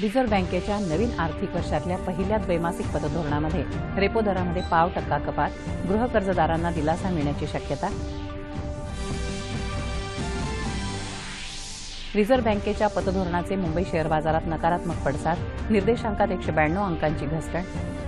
Reserve बँकेच्या नवीन आर्थिक वर्षातल्या पहिल्या द्वैमासिक पतधोरणामध्ये रेपो दरामध्ये पाव टक्का कपात, गृहकर्जदारांना दिलासा मिळण्याची शक्यता. रिझर्व्ह बँकेच्या पतधोरणाचे मुंबई शेअर बाजारात नकारात्मक पडसाद, निर्देशांकात 192 अंकांची घसरण.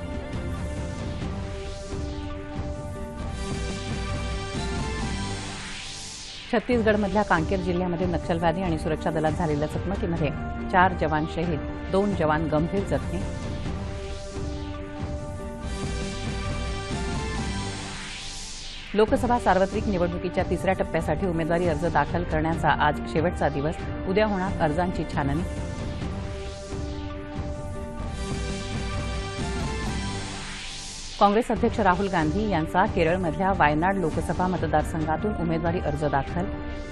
छत्तीसगडमधल्या कांकेर जिल्ह्यामध्ये नक्षलवादी आणि सुरक्षा दलात झालेल्या चकमकीमध्ये 4 जवान शहीद, 2 जवान गंभीर जखमी. लोकसभा सार्वत्रिक निवडणुकीच्या तिसऱ्या टप्प्यासाठी उमेदवारी अर्ज दाखल करण्याचा आज शेवटचा दिवस. उद्या होणार अर्जांची छाननी. काँग्रेस अध्यक्ष राहुल गांधी यांचा केरळमधल्या वायनाड लोकसभा मतदारसंघातून उमेदवारी अर्ज दाखल.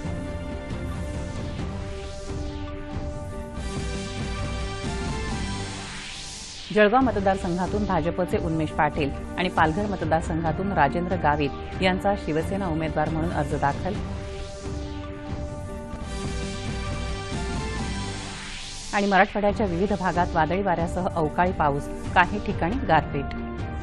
जळगाव मतदारसंघातून भाजपचे उन्मेष पाटील आणि पालघर मतदारसंघातून राजेंद्र गावित यांचा शिवसेना उमेदवार म्हणून अर्ज दाखल. आणि मराठवाड्याच्या विविध भागात वादळी वाऱ्यासह अवकाळी पाऊस, काही ठिकाणी गारपीट.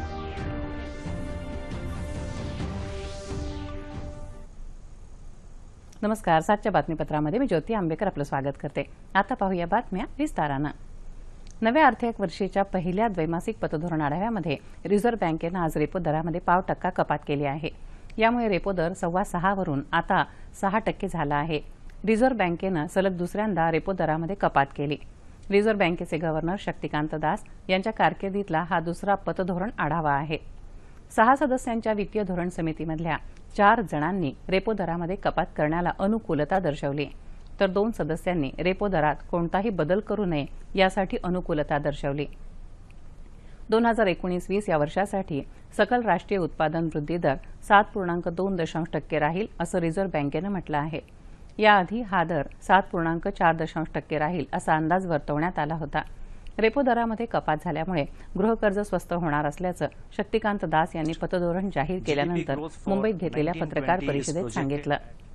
नमस्कार. सातच्या बातमीपत्रामध्ये मी ज्योती आंबेकर आपलं स्वागत करते. आता पाहूया बातम्या विस्तारानं. नव्या आर्थिक वर्षाच्या पहिल्या द्वैमासिक पतधोरण आढाव्यामध्ये रिझर्व्ह बँकेनं आज रेपो दरामध्ये पाव टक्का कपात केली आहे. यामुळे रेपो दर 6.25 वरून आता 6% झाला आहे. रिझर्व्ह बँकेनं सलग दुसऱ्यांदा रेपो दरामध्ये कपात केली. रिझर्व्ह बँकेचे गव्हर्नर शक्तिकांत दास यांच्या कारकिर्दीतला हा दुसरा पतधोरण आढावा आहे. 6 सदस्यांच्या वित्तीय धोरण समितीमधल्या 4 जणांनी रेपो दरामध्ये कपात करण्याला अनुकूलता दर्शवली, तर 2 सदस्यांनी रेपो दरात कोणताही बदल करू नये यासाठी अनुकूलता दर्शवली. 2019-20 या वर्षासाठी सकल राष्ट्रीय उत्पादन वृद्धी दर 7.2% राहील असं रिझर्व्ह बँकेनं म्हटलं आहे. याआधी हा दर 7.4% राहील असा अंदाज वर्तवण्यात आला होता. रेपो दरामध्ये कपात झाल्यामुळे गृहकर्ज स्वस्त होणार असल्याचं शक्तिकांत दास यांनी पतधोरण जाहीर केल्यानंतर मुंबईत घेतलेल्या पत्रकार परिषदेत सांगितलं.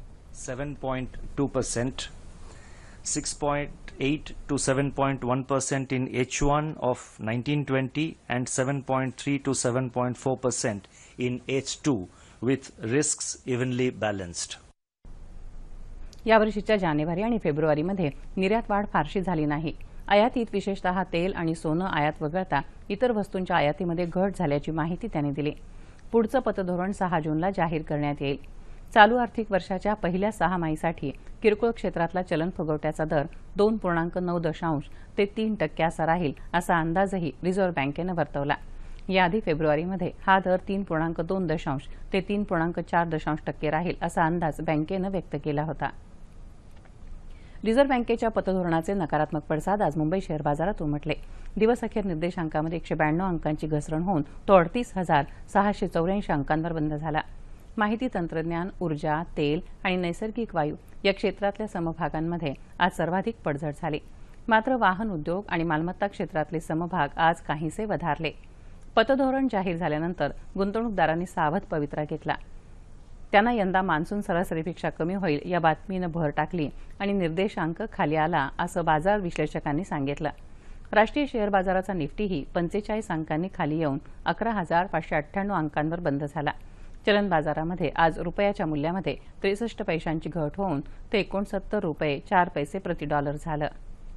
7.2%, 6.8 to 7.1% in H1 of 1920 and 7.3 to 7.4% in H2 with risks evenly balanced. यावर्षीच्या जानेवारी आणि फेब्रुवारीमध्ये निर्यात वाढ फारशी झाली नाही. आयातीत विशेषतः तेल आणि सोनं आयात वगळता इतर वस्तूंच्या आयातीमध्ये घट झाल्याची माहिती त्यांनी दिली. पुढचं पतधोरण 6 जूनला जाहीर करण्यात येईल. चालू आर्थिक वर्षाच्या पहिल्या 6 माहीसाठी किरकोळ क्षेत्रातला चलन फुगवट्याचा दर 2.9% ते 3% असा राहील असा अंदाजही रिझर्व्ह बँकेनं वर्तवला. याआधी फेब्रुवारीमध्ये हा दर 3.2% ते 3.4% राहील असा अंदाज बँकेनं व्यक्त केला होता. रिझर्व्ह बँकेच्या पतधोरणाचे नकारात्मक पडसाद आज मुंबई शेअर बाजारात उमटले. दिवसअखेर निर्देशांकामध्ये 192 अंकांची घसरण होऊन तो 38,684 अंकांवर बंद झाला. माहिती तंत्रज्ञान, ऊर्जा, तेल आणि नैसर्गिक वायू या क्षेत्रातल्या समभागांमध्ये आज सर्वाधिक पडझड झाली. मात्र वाहन उद्योग आणि मालमत्ता क्षेत्रातले समभाग आज काहीसे वधारले. पतधोरण जाहीर झाल्यानंतर गुंतवणूकदारांनी सावध पवित्रा घेतला. त्यांना यंदा मान्सून सरासरीपेक्षा कमी होईल या बातमीनं भर टाकली आणि निर्देशांक खाली आला असं बाजार विश्लेषकांनी सांगितलं. राष्ट्रीय शेअर बाजाराचा निफ्टीही 45 अंकांनी खाली येऊन 11,598 अंकांवर बंद झाला. चलन बाजारामध्ये आज रुपयाच्या मूल्यामध्ये 63 पैशांची घट होऊन ते 69 रुपये 4 पैसे प्रति डॉलर झालं.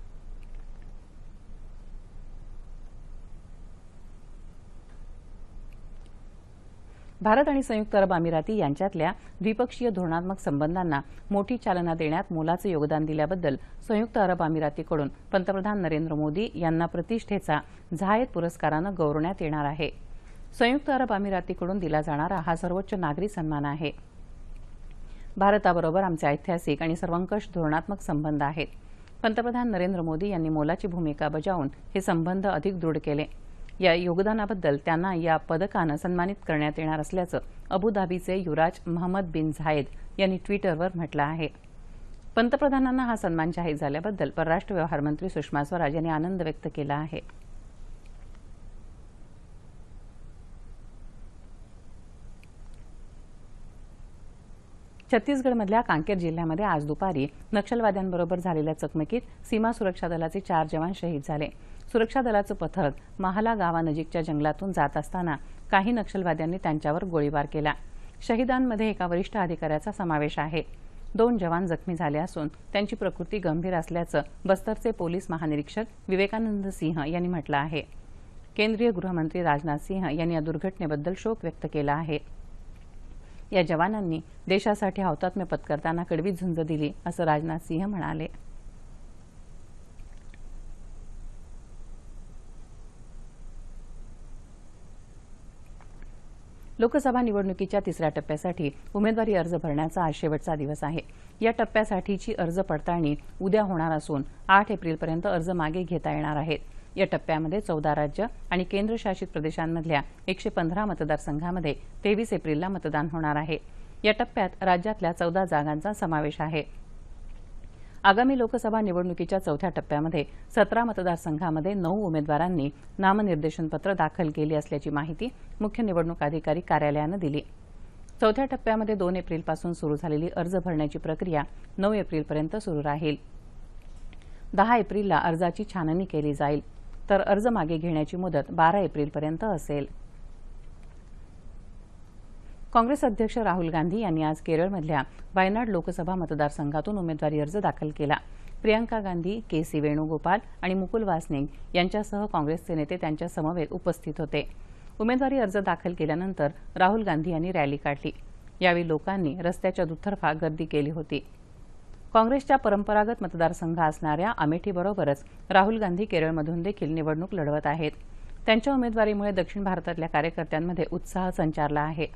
भारत आणि संयुक्त अरब अमिराती यांच्यातल्या द्विपक्षीय धोरणात्मक संबंधांना मोठी चालना देण्यात मोलाचं योगदान दिल्याबद्दल संयुक्त अरब अमिरातीकडून पंतप्रधान नरेंद्र मोदी यांना प्रतिष्ठेचा झायेद पुरस्कारानं गौरवण्यात येणार आहे. संयुक्त अरब अमिरातीकडून दिला जाणारा हा सर्वोच्च नागरी सन्मान आहे. भारताबरोबर आमचे ऐतिहासिक आणि सर्वंकष धोरणात्मक संबंध आहेत. पंतप्रधान नरेंद्र मोदी यांनी मोलाची भूमिका बजावून हे संबंध अधिक दृढ केले. या योगदानाबद्दल त्यांना या पदकानं सन्मानित करण्यात येणार असल्याचं अबुधाबीचे युवराज मोहम्मद बिन झायेद यांनी ट्विटरवर म्हटलं आहे. पंतप्रधानांना हा सन्मान जाहीर झाल्याबद्दल परराष्ट्र व्यवहार मंत्री सुषमा स्वराज यांनी आनंद व्यक्त केला आहे. छत्तीसगडमधल्या कांकेर जिल्ह्यामध्ये आज दुपारी नक्षलवाद्यांबरोबर झालेल्या चकमकीत सीमा सुरक्षा दलाचे 4 जवान शहीद झाले. सुरक्षा दलाचं पथक महाला गावानजीकच्या जंगलातून जात असताना काही नक्षलवाद्यांनी त्यांच्यावर गोळीबार केला. शहीदांमध्ये एका वरिष्ठ अधिकाऱ्याचा समावेश आहे. 2 जवान जखमी झाले असून त्यांची प्रकृती गंभीर असल्याचं बस्तरचे पोलीस महानिरीक्षक विवेकानंद सिंह यांनी म्हटलं आहे. केंद्रीय गृहमंत्री राजनाथ सिंह यांनी या दुर्घटनेबद्दल शोक व्यक्त केला आहे. या जवानांनी देशासाठी हौतात्म्य पत्करताना कडवी झुंज दिली असं राजनाथ सिंह म्हणाले. लोकसभा निवडणुकीच्या 3ऱ्या टप्प्यासाठी उमेदवारी अर्ज भरण्याचा आज शेवटचा दिवस आहे. या टप्प्यासाठीची अर्ज पडताळणी उद्या होणार असून 8 एप्रिलपर्यंत अर्ज मागे घेता येणार आहेत. या टप्प्यामध्ये 14 राज्य आणि केंद्रशासित प्रदेशांमधल्या 115 मतदारसंघांमध्ये 23 एप्रिलला मतदान होणार आहे. या टप्प्यात राज्यातल्या 14 जागांचा समावेश आहे. आगामी लोकसभा निवडणुकीच्या 4थ्या टप्प्यामध्ये 17 मतदारसंघांमध्ये 9 उमेदवारांनी नामनिर्देशनपत्र दाखल केली असल्याची माहिती मुख्य निवडणूक अधिकारी कार्यालयानं दिली. 4थ्या टप्प्यामध्ये 2 एप्रिलपासून सुरू झालेली अर्ज भरण्याची प्रक्रिया 9 एप्रिलपर्यंत सुरू राहील. 10 एप्रिलला अर्जाची छाननी केली जाईल, तर अर्ज मागे घेण्याची मुदत 12 एप्रिलपर्यंत असेल. काँग्रेस अध्यक्ष राहुल गांधी यांनी आज केरळमधल्या वायनाड लोकसभा मतदारसंघातून उमेदवारी अर्ज दाखल केला. प्रियंका गांधी, के.सी. वेणुगोपाल आणि मुकुल वासनिक यांच्यासह काँग्रेसचे नेते त्यांच्या समवेत उपस्थित होते. उमेदवारी अर्ज दाखल केल्यानंतर राहुल गांधी यांनी रॅली काढली. यावेळी लोकांनी रस्त्याच्या दुतर्फा गर्दी केली होती. काँग्रेसच्या परंपरागत मतदारसंघ असणाऱ्या अमेठीबरोबरच राहुल गांधी केरळमधून देखील निवडणूक लढवत आहेत. त्यांच्या उमेदवारीमुळे दक्षिण भारतातल्या कार्यकर्त्यांमध्ये उत्साह संचारला आहे.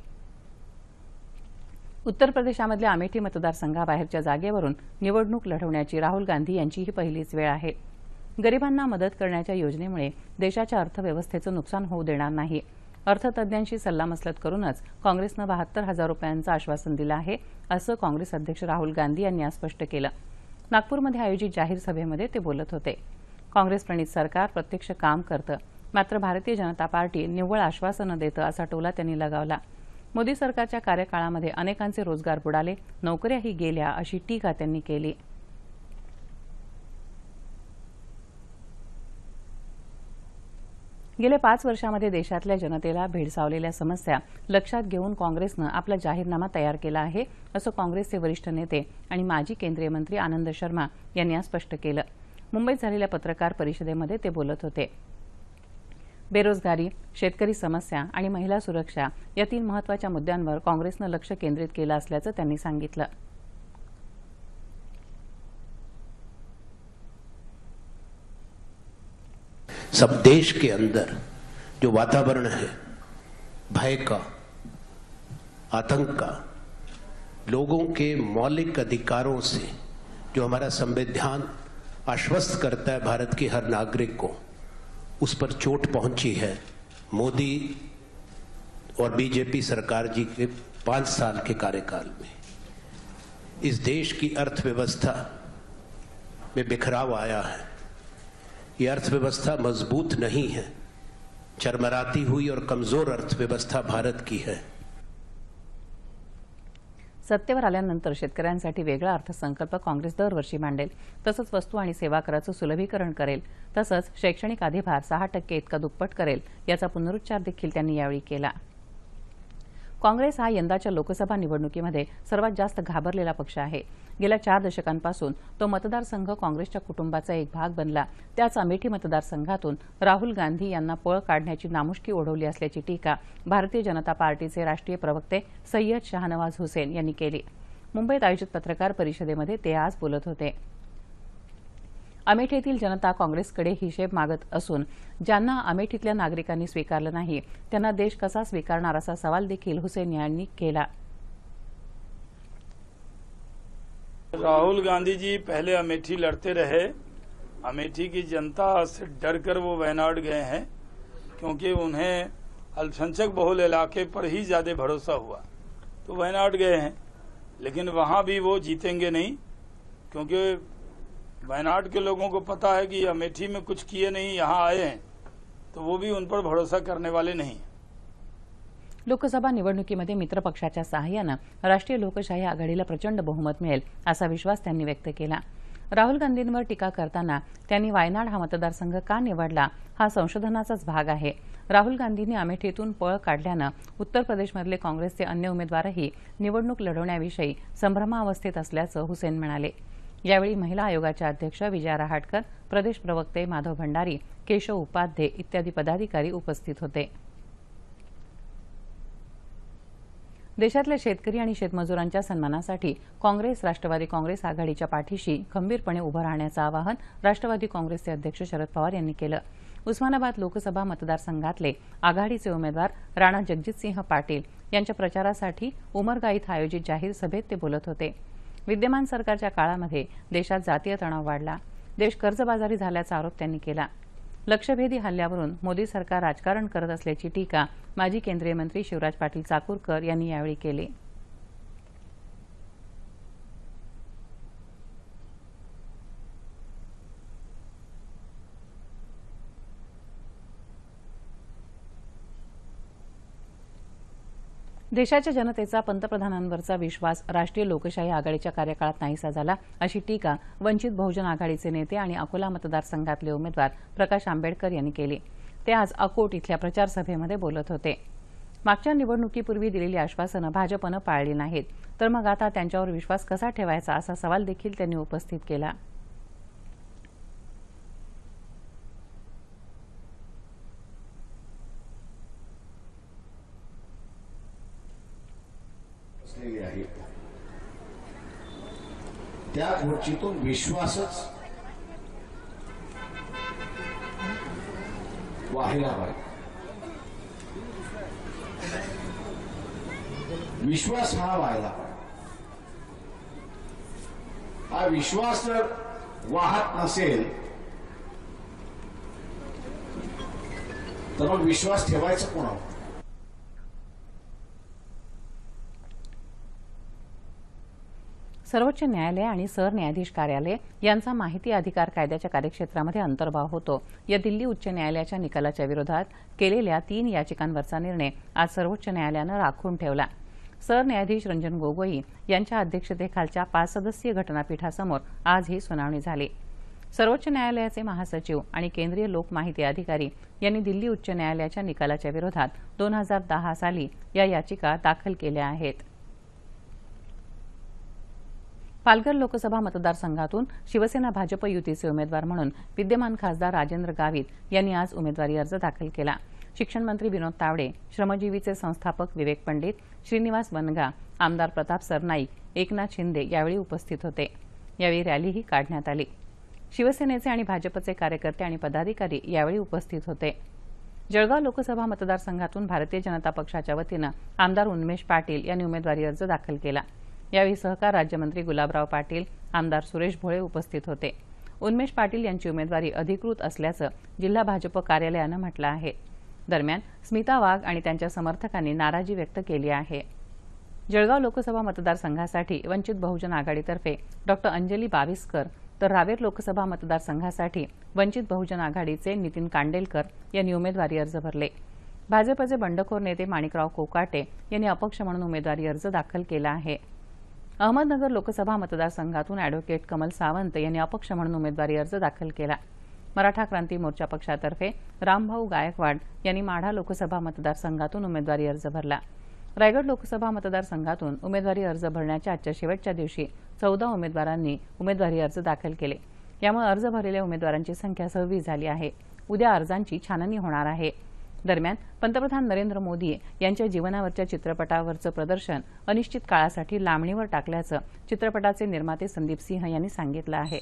उत्तर प्रदेशामधल्या अमेठी मतदारसंघाबाहेरच्या जागेवरून निवडणूक लढवण्याची राहुल गांधी यांची ही पहिलीच वेळ आहे. गरिबांना मदत करण्याच्या योजनेमुळे देशाच्या अर्थव्यवस्थेचं नुकसान होऊ देणार नाही. अर्थतज्ज्ञांशी सल्लामसलत करूनच काँग्रेसनं 72,000 रुपयांचं आश्वासन दिलं आहे, असं काँग्रेस अध्यक्ष राहुल गांधी यांनी आज स्पष्ट केलं. नागपूरमध्ये आयोजित जाहीर सभेमध्ये ते बोलत होते. काँग्रेस प्रणित सरकार प्रत्यक्ष काम करतं, मात्र भारतीय जनता पार्टी निव्वळ आश्वासनं देतं असा टोला त्यांनी लगावला. मोदी सरकारच्या कार्यकाळामध्ये अनेकांचे रोजगार बुडाले, नोकऱ्याही गेल्या अशी टीका त्यांनी केली. गेल्या 5 वर्षांमध्ये देशातल्या जनतेला भेडसावलेल्या समस्या लक्षात घेऊन काँग्रेसनं आपला जाहीरनामा तयार केला आहे, असं काँग्रेसचे वरिष्ठ नेते आणि माजी केंद्रीय मंत्री आनंद शर्मा यांनी आज स्पष्ट केलं. मुंबईत झालेल्या पत्रकार परिषदेमध्ये ते बोलत होते. बेरोजगारी, शेतकरी समस्या आणि महिला सुरक्षा या 3 महत्त्वाच्या मुद्द्यांवर काँग्रेसनं लक्ष केंद्रित केलं असल्याचं त्यांनी सांगितलं. सब देश के अंदर जो वातावरण है, भय का, आतंक का, लोगों के मौलिक अधिकारों से जो हमारा संविधान आश्वस्त करता है भारत के हर नागरिक को, उस पर चोट पहुंची है मोदी और बीजेपी सरकार जी के 5 साल के कार्यकाल में. इस देश की अर्थव्यवस्था में बिखराव आया है. ये अर्थव्यवस्था मजबूत नहीं है, चरमराती हुई और कमजोर अर्थव्यवस्था भारत की है. सत्तेवर आल्यानंतर शेतकऱ्यांसाठी वेगळा अर्थसंकल्प काँग्रेस दरवर्षी मांडेल. तसंच वस्तू आणि सेवा कराचं सुलभीकरण करेल. तसंच शैक्षणिक अधिभार 6% इतका दुप्पट करेल, याचा पुनरुच्चार देखील त्यांनी यावेळी केला. काँग्रेस हा यंदाच्या लोकसभा निवडणुकीमध्ये सर्वात जास्त घाबरलेला पक्ष आहे. गेल्या 4 दशकांपासून तो मतदारसंघ काँग्रेसच्या कुटुंबाचा एक भाग बनला. त्याच अमेठी मतदारसंघातून राहुल गांधी यांना पळ काढण्याची नामुष्की ओढवली असल्याची टीका भारतीय जनता पार्टीचे राष्ट्रीय प्रवक्ते सय्यद शाहनवाज हुसेन यांनी केली. मुंबईत आयोजित पत्रकार परिषदेमध्ये ते आज बोलत होते. अमेठीतील जनता काँग्रेसकडे हिशेब मागत असून ज्यांना अमेठीतल्या नागरिकांनी स्वीकारलं नाही त्यांना देश कसा स्वीकारणार असा सवाल देखील हुसेन यांनी केला. राहुल गांधी जी पहले अमेठी लड़ते रहे. अमेठी की जनता से डरकर वो वायनाड गए हैं, क्योंकि उन्हें अल्पसंख्यक बहुल इलाके पर ही ज्यादा भरोसा हुआ, तो वायनाड गए हैं. लेकिन वहां भी वो जीतेंगे नहीं, क्योंकि वायनाड के लोगों को पता है कि अमेठी में कुछ किए नहीं, यहाँ आए हैं, तो वो भी उन पर भरोसा करने वाले नहीं. लोकसभा निवडणुकीमध्ये मित्रपक्षाच्या सहाय्यानं राष्ट्रीय लोकशाही आघाडीला प्रचंड बहुमत मिळेल असा विश्वास त्यांनी व्यक्त केला. राहुल गांधींवर टीका करताना त्यांनी वायनाड हा मतदारसंघ का निवडला हा संशोधनाचाच भाग आहे. राहुल गांधींनी अमेठीतून पळ काढल्यानं उत्तर प्रदेशमधले काँग्रेसचे अन्य उमेदवारही निवडणूक लढवण्याविषयी संभ्रमावस्थेत असल्याचं हुसेन म्हणाले. यावेळी महिला आयोगाच्या अध्यक्ष विजया रहाटकर, प्रदेश प्रवक्ते माधव भंडारी, केशव उपाध्ये इत्यादी पदाधिकारी उपस्थित होते. देशातल्या शेतकरी आणि शेतमजुरांच्या सन्मानासाठी काँग्रेस राष्ट्रवादी काँग्रेस आघाडीच्या पाठीशी खंबीरपणे उभं राहण्याचं आवाहन राष्ट्रवादी काँग्रेसचे अध्यक्ष शरद पवार यांनी केलं. उस्मानाबाद लोकसभा मतदारसंघातले आघाडीचे उमेदवार राणा जगजितसिंह पाटील यांच्या प्रचारासाठी उमरगा इथं आयोजित जाहीर सभेत ते बोलत होते. विद्यमान सरकारच्या काळामध्ये देशात जातीय तणाव वाढला, देश कर्जबाजारी झाल्याचा आरोप त्यांनी केला. लक्षवेधी हल्ल्यावरून मोदी सरकार राजकारण करत असल्याची टीका माजी केंद्रीय मंत्री शिवराज पाटील चाकूरकर यांनी यावेळी केली. देशाच्या जनतेचा पंतप्रधानांवरचा विश्वास राष्ट्रीय लोकशाही आघाडीच्या कार्यकाळात नाहीसा झाला अशी टीका वंचित बहुजन आघाडीचे नेते आणि अकोला मतदारसंघातले उमेदवार प्रकाश आंबेडकर यांनी केली. ते आज अकोट इथल्या प्रचार सभेमध्ये बोलत होते. मागच्या निवडणुकीपूर्वी दिलेली आश्वासनं भाजपनं पाळली नाहीत, तर मग आता त्यांच्यावर विश्वास कसा ठेवायचा असा सवाल देखील त्यांनी उपस्थित केला. आहे त्या गोष्टीतून विश्वासच व्हायला पाहिजे. विश्वास हा व्हायला पाहिजे. हा विश्वास जर वाहत नसेल तर मग विश्वास ठेवायचा कोणावर? सर्वोच्च न्यायालय आणि सरन्यायाधीश कार्यालय यांचा माहिती अधिकार कायद्याच्या कार्यक्षेत्रामध्ये अंतर्भाव होतो या दिल्ली उच्च न्यायालयाच्या निकालाच्या विरोधात केलेल्या 3 याचिकांवरचा निर्णय आज सर्वोच्च न्यायालयानं राखून ठेवला. सरन्यायाधीश रंजन गोगोई यांच्या अध्यक्षतेखालच्या 5 सदस्यीय घटनापीठासमोर आज ही सुनावणी झाली. सर्वोच्च न्यायालयाचे महासचिव आणि केंद्रीय लोक माहिती अधिकारी यांनी दिल्ली उच्च न्यायालयाच्या निकालाच्या विरोधात 2010 साली या याचिका दाखल केल्या आहेत. पालघर लोकसभा मतदारसंघातून शिवसेना भाजप युतीचे उमेदवार म्हणून विद्यमान खासदार राजेंद्र गावित यांनी आज उमेदवारी अर्ज दाखल केला. शिक्षण मंत्री विनोद तावडे, श्रमजीवीचे संस्थापक विवेक पंडित, श्रीनिवास वनगा, आमदार प्रताप सरनाईक, एकनाथ शिंदे यावेळी उपस्थित होते. यावेळी रॅलीही काढण्यात आली. शिवसेनेचे आणि भाजपचे कार्यकर्ते आणि पदाधिकारी यावेळी उपस्थित होते. जळगाव लोकसभा मतदारसंघातून भारतीय जनता पक्षाच्या वतीनं आमदार उन्मेष पाटील यांनी उमेदवारी अर्ज दाखल केला. यावेळी सहकार राज्यमंत्री गुलाबराव पाटील, आमदार सुरेश भोळे उपस्थित होते. उन्मेष पाटील यांची उमेदवारी अधिकृत असल्याचं जिल्हा भाजप कार्यालयानं म्हटलं आहे. दरम्यान स्मिता वाघ आणि त्यांच्या समर्थकांनी नाराजी व्यक्त केली आहे. जळगाव लोकसभा मतदारसंघासाठी वंचित बहुजन आघाडीतर्फे डॉ अंजली बाविस्कर तर रावेर लोकसभा मतदारसंघासाठी वंचित बहुजन आघाडीचे नितीन कांडेलकर यांनी उमेदवारी अर्ज भरले. भाजपचे बंडखोर नेते माणिकराव कोकाटे यांनी अपक्ष म्हणून उमेदवारी अर्ज दाखल केला आहे. अहमदनगर लोकसभा मतदारसंघातून अॅडव्होकेट कमल सावंत यांनी अपक्ष म्हणून उमेदवारी अर्ज दाखल केला. मराठा क्रांती मोर्चा पक्षातर्फे रामभाऊ गायकवाड यांनी माढा लोकसभा मतदारसंघातून उमेदवारी अर्ज भरला. रायगड लोकसभा मतदारसंघातून उमेदवारी अर्ज भरण्याच्या आजच्या शेवटच्या दिवशी 14 उमेदवारांनी उमेदवारी अर्ज दाखल केले. यामुळे अर्ज भरलेल्या उमेदवारांची संख्या 26 झाली आहे. उद्या अर्जांची छाननी होणार आहे. दरम्यान पंतप्रधान नरेंद्र मोदी यांच्या जीवनावरच्या चित्रपटावरचं प्रदर्शन अनिश्चित काळासाठी लांबणीवर टाकल्याचं चित्रपटाचे निर्माते संदीप सिंह यांनी सांगितलं आहे.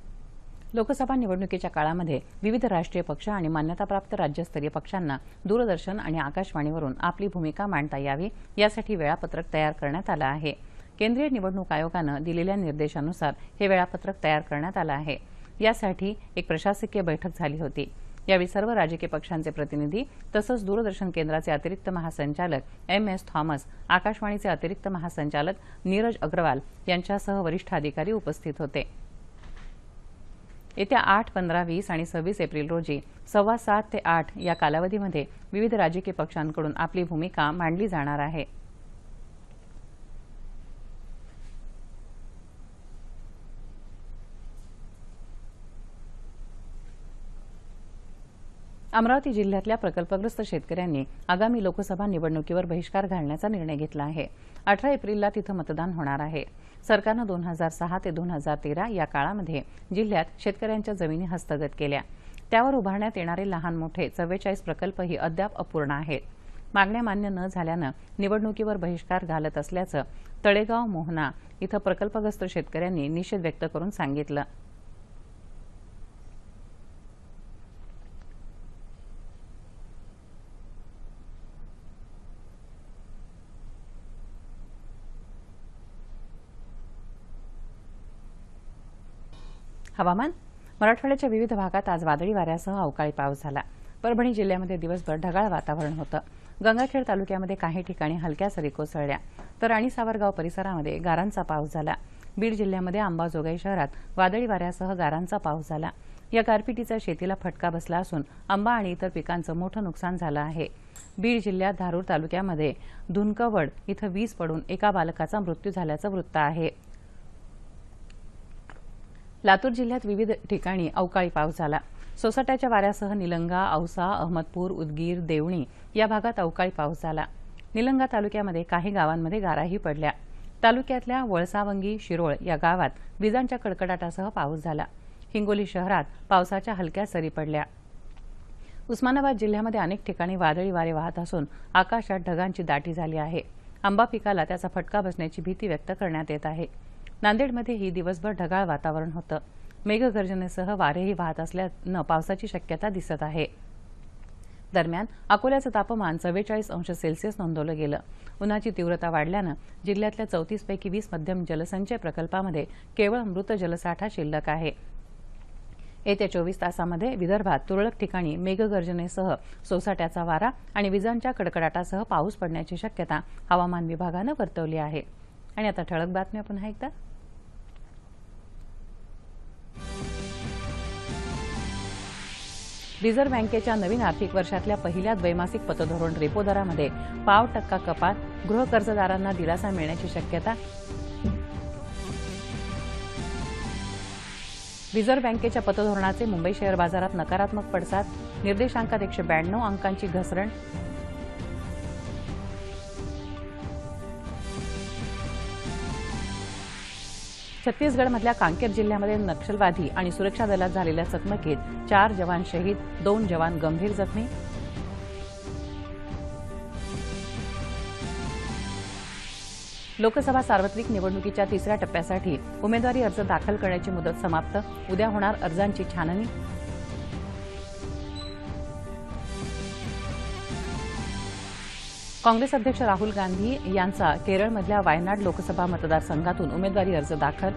लोकसभा निवडणुकीच्या काळामध्ये विविध राष्ट्रीय पक्ष आणि मान्यताप्राप्त राज्यस्तरीय पक्षांना दूरदर्शन आणि आकाशवाणीवरून आपली भूमिका मांडता यावी यासाठी वेळापत्रक तयार करण्यात आलं आहे. केंद्रीय निवडणूक आयोगानं दिलेल्या निर्देशानुसार हे वेळापत्रक तयार करण्यात आलं आहे. यासाठी एक प्रशासकीय बैठक झाली होती. यावेळी सर्व राजकीय पक्षांचे प्रतिनिधी तसंच दूरदर्शन केंद्राचे अतिरिक्त महासंचालक MS थॉमस, आकाशवाणीचे अतिरिक्त महासंचालक नीरज अग्रवाल यांच्यासह वरिष्ठ अधिकारी उपस्थित होते. येत्या 8, 15, 20 आणि 26 एप्रिल रोजी 7:15 ते 8 या कालावधीमध्ये विविध राजकीय पक्षांकडून आपली भूमिका मांडली जाणार आहे. अमरावती जिल्ह्यातल्या प्रकल्पग्रस्त शेतकऱ्यांनी आगामी लोकसभा निवडणुकीवर बहिष्कार घालण्याचा निर्णय घेतला आहे. 18 एप्रिलला तिथं मतदान होणार आहे. सरकारनं 2006 ते 2013 या काळामध्ये जिल्ह्यात शेतकऱ्यांच्या जमिनी हस्तगत केल्या. त्यावर उभारण्यात येणारे लहान मोठे 44 प्रकल्पही अद्याप अपूर्ण आहेत. मागण्या मान्य न झाल्यानं निवडणुकीवर बहिष्कार घालत असल्याचं तळेगाव मोहना इथं प्रकल्पग्रस्त शेतकऱ्यांनी निषेध व्यक्त करून सांगितलं. हवामान. मराठवाड्याच्या विविध भागात आज वादळी वाऱ्यासह अवकाळी पाऊस झाला. परभणी जिल्ह्यामध्ये दिवसभर ढगाळ वातावरण होतं. गंगाखेड तालुक्यामध्ये काही ठिकाणी हलक्या सरी कोसळल्या तर राणी सावरगाव परिसरामध्ये गारांचा पाऊस झाला. बीड जिल्ह्यामध्ये अंबाजोगाई शहरात वादळी वाऱ्यासह गारांचा पाऊस झाला. या गारपिटीचा शेतीला फटका बसला असून आंबा आणि इतर पिकांचं मोठं नुकसान झालं आहे. बीड जिल्ह्यात धारूर तालुक्यामध्ये धुनकवड इथं वीज पडून एका बालकाचा मृत्यू झाल्याचं वृत्त आहे. लातूर जिल्ह्यात विविध ठिकाणी अवकाळी पाऊस झाला. सोसाट्याच्या वाऱ्यासह निलंगा, औसा, अहमदपूर, उदगीर, देवणी या भागात अवकाळी पाऊस झाला. निलंगा तालुक्यामध्ये काही गावांमध्ये गाराही पडल्या. तालुक्यातल्या वळसावंगी, शिरोळ या गावात विजांच्या कडकडाटासह पाऊस झाला. हिंगोली शहरात पावसाच्या हलक्या सरी पडल्या. उस्मानाबाद जिल्ह्यामध्ये अनेक ठिकाणी वादळी वारे वाहत असून आकाशात ढगांची दाटी झाली आहे. आंबा पिकाला त्याचा फटका बसण्याची भीती व्यक्त करण्यात येत आहे. नांदेडमध्येही दिवसभर ढगाळ वातावरण होतं. मेघगर्जनेसह वारेही वाहत असल्यानं पावसाची शक्यता दिसत आहे. दरम्यान अकोल्याचं तापमान 44 अंश सेल्सिअस नोंदवलं गेलं. उन्हाची तीव्रता वाढल्यानं जिल्ह्यातल्या 34 पैकी 20 मध्यम जलसंचय प्रकल्पामध्ये केवळ मृत जलसाठा शिल्लक आहे. येत्या 24 तासामध्ये विदर्भात तुरळक ठिकाणी मेघगर्जनेसह सोसाट्याचा वारा आणि विजांच्या कडकडाटासह पाऊस पडण्याची शक्यता हवामान विभागानं वर्तवली आहे. आणि आता ठळक बातम्या पुन्हा एकदा. रिझर्व्ह बँकेच्या नवीन आर्थिक वर्षातल्या पहिल्या द्वैमासिक पतधोरण रेपो दरामध्ये 0.5% कपात, गृह कर्जदारांना दिलासा मिळण्याची शक्यता. रिझर्व्ह बँकेच्या पतधोरणाचे मुंबई शेअर बाजारात नकारात्मक पडसाद, निर्देशांकात 192 अंकांची घसरण. छत्तीसगडमधल्या कांकेर जिल्ह्यामध्ये नक्षलवादी आणि सुरक्षा दलात झालेल्या चकमकीत 4 जवान शहीद, 2 जवान गंभीर जखमी. लोकसभा सार्वत्रिक निवडणुकीच्या तिसऱ्या टप्प्यासाठी उमेदवारी अर्ज दाखल करण्याची मुदत समाप्त. उद्या होणार अर्जांची छाननी. काँग्रेस अध्यक्ष राहुल गांधी यांचा केरळमधल्या वायनाड लोकसभा मतदारसंघातून उमेदवारी अर्ज दाखल.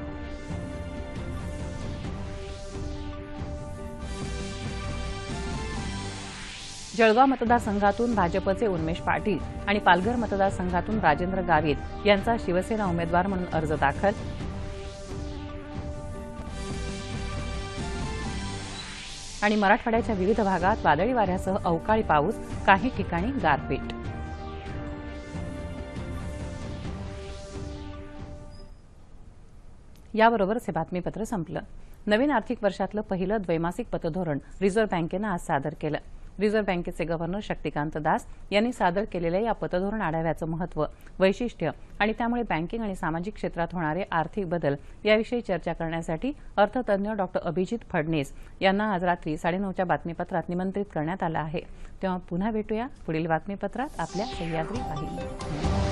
जळगाव मतदारसंघातून भाजपचे उन्मेष पाटील आणि पालघर मतदारसंघातून राजेंद्र गावित यांचा शिवसेना उमेदवार म्हणून अर्ज दाखल. आणि मराठवाड्याच्या विविध भागात वादळी वाऱ्यासह अवकाळी पाऊस, काही ठिकाणी गारपीट. याबरोबरच हे बातमीपत्र संपलं. नवीन आर्थिक वर्षातलं पहिलं द्वैमासिक पतधोरण रिझर्व्ह बँकेनं आज सादर केलं. रिझर्व्ह बँकेचे गव्हर्नर शक्तिकांत दास यांनी सादर केलेल्या या पतधोरण आढाव्याचं महत्त्व, वैशिष्ट्य आणि त्यामुळे बँकिंग आणि सामाजिक क्षेत्रात होणारे आर्थिक बदल याविषयी चर्चा करण्यासाठी अर्थतज्ज्ञ डॉ. अभिजित फडणीस यांना आज रात्री 9:30च्या बातमीपत्रात निमंत्रित करण्यात आलं आहे. तेव्हा पुन्हा भेटूया पुढील बातमीपत्रात आपल्या सह्याद्री वाहिनीवर.